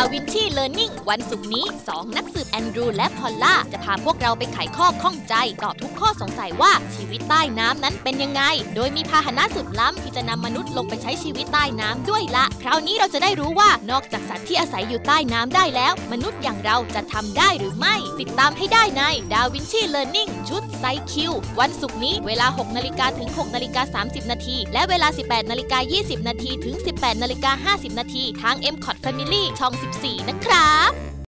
วินชีเลอร์นิ่งวันศุกร์นี้2นักสืบแอนดรูและพอลล่าจะพาพวกเราไปไขข้อข้องใจตอบทุกข้อสงสัยว่าชีวิตใต้น้ำนั้นเป็นยังไงโดยมีพาหนะสุดล้ำที่จะนำมนุษย์ลงไปใช้ชีวิตใต้น้ำด้วยละคราวนี้เราจะได้รู้ว่านอกจากสัตว์ที่อาศัยอยู่ใต้น้ำได้แล้วมนุษย์อย่างเราจะทำได้หรือไม่ติดตามให้ได้ในดาวินชีเลอร์นิ่งชุดไซคิววันศุกร์นี้เวลา 6 นาฬิกาถึง 6 นาฬิกา 30 นาทีและเวลา 18 นาฬิกา 20 นาทีถึง 18 นาฬิกา 50 นาทีทาง MCOT Family ช่อง 14 นะครับ